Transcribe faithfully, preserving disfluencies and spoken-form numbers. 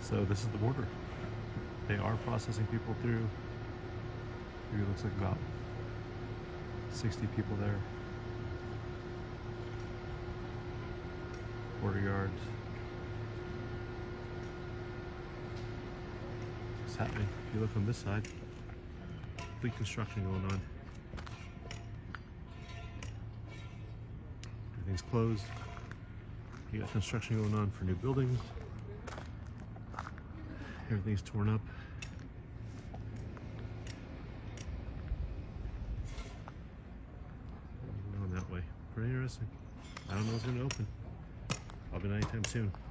So this is the border. They are processing people through. It looks like about sixty people there. Border yards. What's happening? If you look on this side, big construction going on. Everything's closed. You got construction going on for new buildings. Everything's torn up. Going that way. Pretty interesting. I don't know what's going to open. Probably not anytime soon.